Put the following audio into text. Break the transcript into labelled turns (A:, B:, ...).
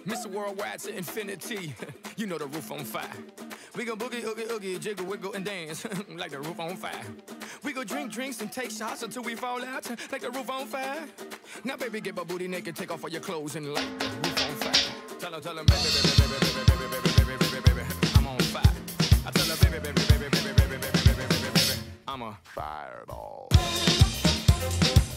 A: Mr. Worldwide to infinity. You know the roof on fire. We go boogie, oogie, oogie, jiggle, wiggle, and dance like the roof on fire. We go drink drinks and take shots until we fall out like the roof on fire. Now, baby, get my booty naked, take off all your clothes and light the roof on fire. Tell her, baby, baby, baby, baby, baby, baby, baby, baby, baby, I'm on fire. I tell her, baby, baby, baby, baby, baby, baby, baby, baby, baby, I'm a fireball.